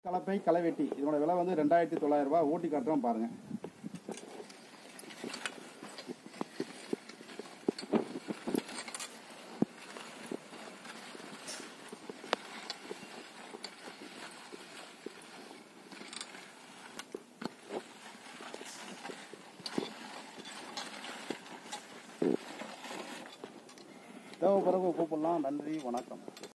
கலப்பை களைவெட்டி இதோட விலை வந்து 2900 ரூபாய். ஓட்டி காட்டுறோம் பாருங்க. தேவைப்படுறவங்க கூப்பிடலாம். நன்றி, வணக்கம்.